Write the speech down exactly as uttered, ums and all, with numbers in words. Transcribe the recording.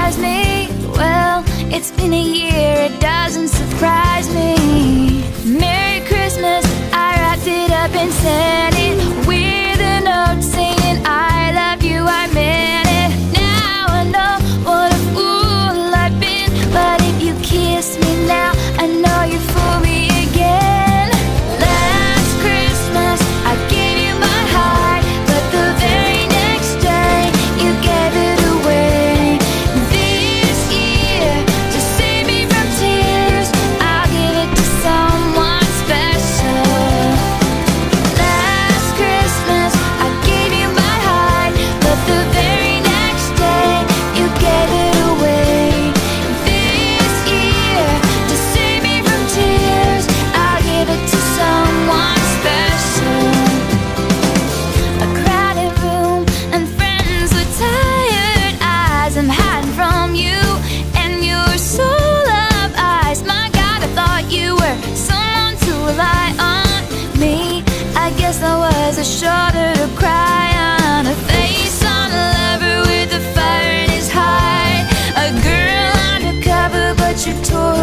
surprise me. Well, it's been a year, it doesn't surprise me. Merry Christmas, I wrapped it up and sent it with a note saying I love you, I meant it. Now I know what a fool I've been, but if you kiss me now, I know you fool me again. Last Christmas, I gave you my heart, but the very next day, you gave it away. This year, to save me from tears, I'll give it to someone special. Last Christmas, I gave you my heart, but the very next day, you gave it away. This year, to save me from tears, I'll give it to someone special. A crowded room and friends with tired eyes. I'm hiding from you and your soul of eyes. My God, I thought you were someone to rely on. Me, I guess I was a shoulder to cry on, a face on a lover with a fire in his heart, a girl undercover, but you tore